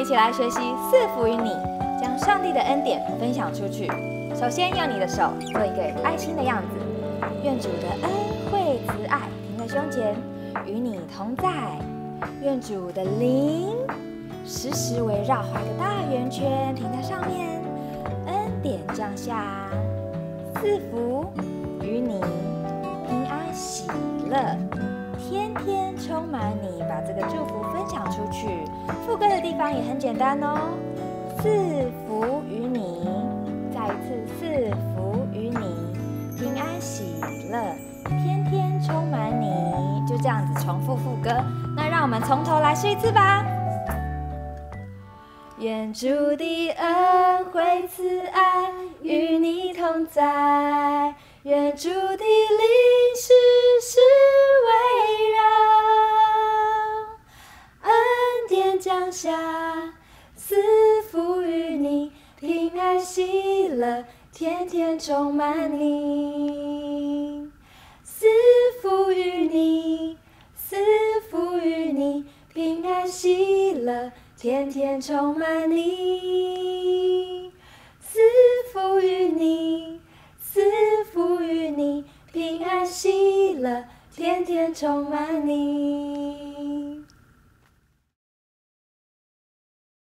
一起来学习赐福于你，将上帝的恩典分享出去。首先，用你的手做一个爱心的样子，愿主的恩惠慈爱停在胸前，与你同在。愿主的灵时时围绕，画个大圆圈，停在上面，恩典降下，赐福于你，平安喜乐，天天充满你。把这个祝福分享出去。副歌的地方也很简单哦，赐福于你，再一次赐福于你，平安喜乐，天天充满你。就这样子重复副歌。那让我们从头来试一次吧。愿主的恩惠慈爱与你同在，愿主的灵时时围绕，恩典降下，赐福于你，平安喜乐，天天充满你。赐福于你，赐福于你，平安喜乐，天天充满你。赐福于你，赐福于你，平安喜乐，天天充满你。